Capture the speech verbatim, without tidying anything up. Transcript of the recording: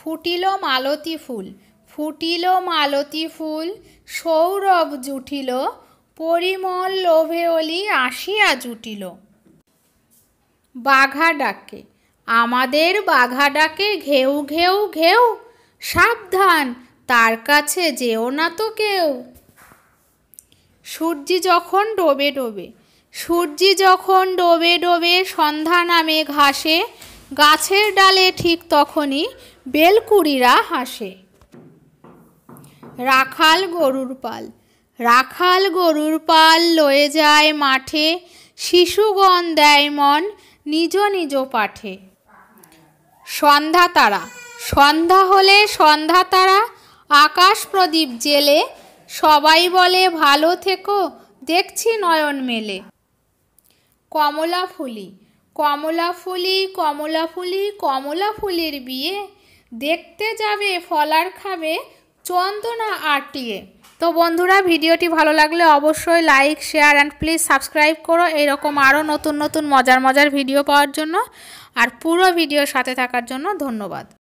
ফুটিল মালতী ফুল, ফুটিল মালতী ফুল, সৌরভ জুটিল, পরিমল লোভে অলি আসিয়া জুটিল। বাঘা ডাকে, আমাদের বাঘা ডাকে ঘেউ ঘেউ ঘেউ, সাবধান তার কাছে যেও না তো কেউ। সূর্যি যখন ডোবে ডোবে, সূর্যি যখন ডোবে ডোবে সন্ধ্যা নামে ঘাসে, গাছের ডালে ঠিক তখনই বেলকুড়িরা হাসে। রাখাল গরুর পাল, রাখাল গরুর পাল লয়ে যায় মাঠে, শিশুগণ দেয় মন নিজ নিজ পাঠে। সন্ধ্যা তারা, সন্ধ্যা হলে সন্ধ্যা তারা, আকাশ প্রদীপ জেলে, সবাই বলে ভালো থেকো দেখছি নয়ন মেলে। কমলা ফুলি, কমলা ফুলি, কমলা ফুলি, কমলা ফুলির বিয়ে, দেখতে যাবে ফলার খাবে চন্দনা আটিয়ে। তো বন্ধুরা, ভিডিওটি ভালো লাগলে অবশ্যই like share and please subscribe করো এরকম আরও নতুন নতুন মজার মজার ভিডিও পাওয়ার জন্য। আর পুরো ভিডিওর সাথে থাকার জন্য ধন্যবাদ।